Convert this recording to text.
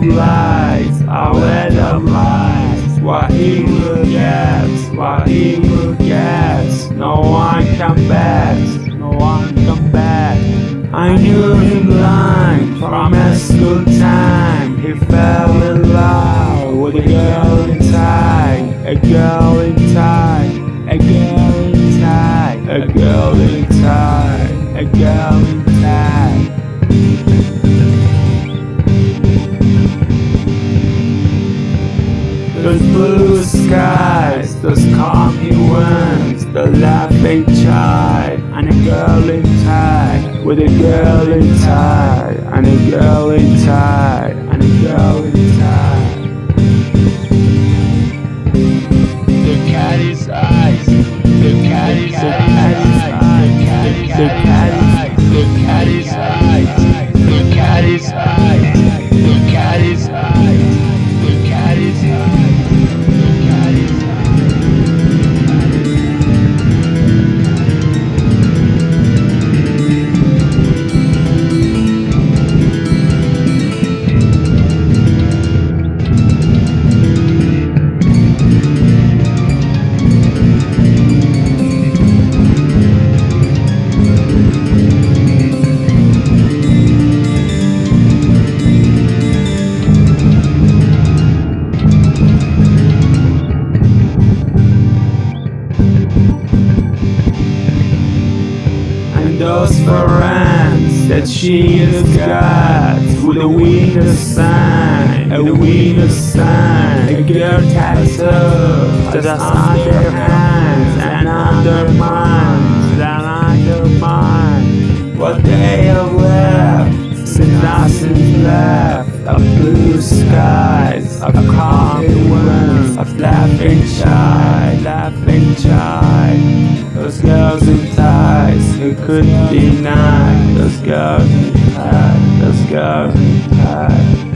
lies, I let them lies. What he will get, what he will get. No one come back, no one come back. I knew him blind from a school time. He fell in love with a girl in tie, a girl in tie, a girl in tie, a girl in tie, a girl in tie. Those blue skies, those calmy winds, the laughing child, and a girl in tie, with a girl in tie, and a girl in tie, and a girl in tie. The cat is eyes, the cat is eyes, the cat is eyes, the cat is eyes, the cat is eyes, the cat is eyes, the cat is eyes. Those friends that she has got, with a winter sign, a winter sign, a girl tattoo that's on their hands and undermines, what they have left, since nothing's left of blue skies, of calm winds, of laughing child, laughing child. Those girls in ties who couldn't deny, those girls in ties, those girls in ties.